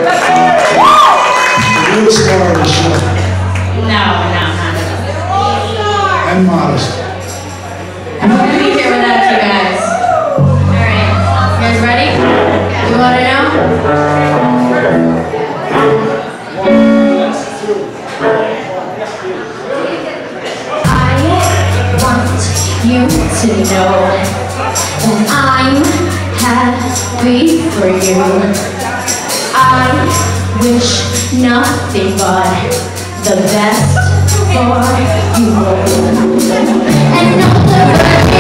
real star of the show. No, not And modest. I wouldn't be here without you guys. Alright, you guys ready? You want to know? I want you to know that I'm happy for you. I wish nothing but the best for you. And know the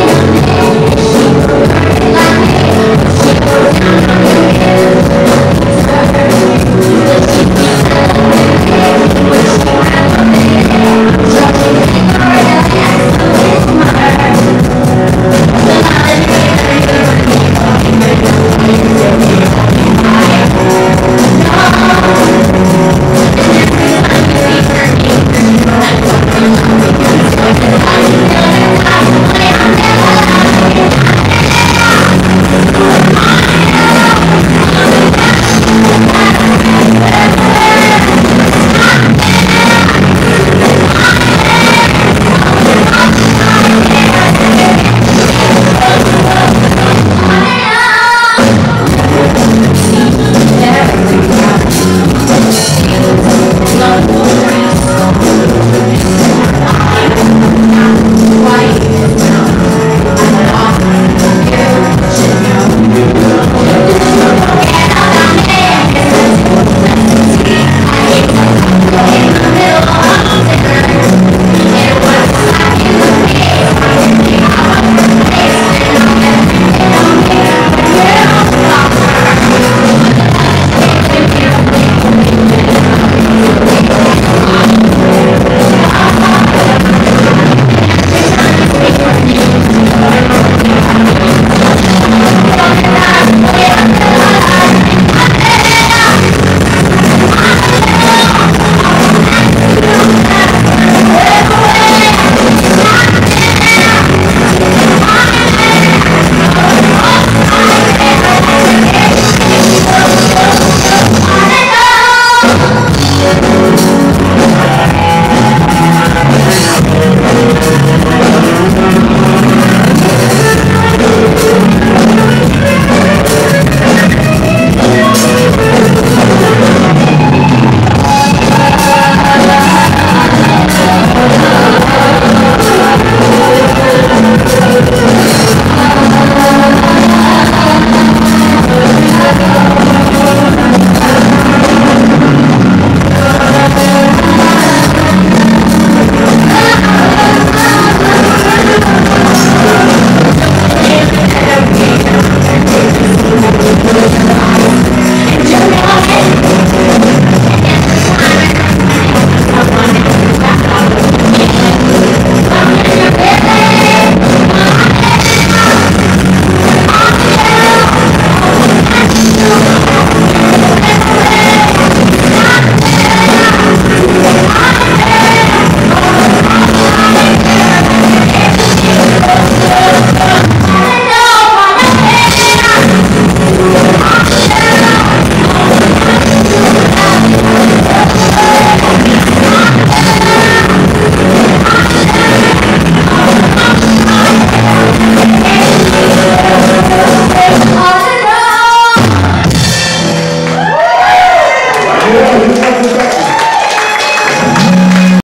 burning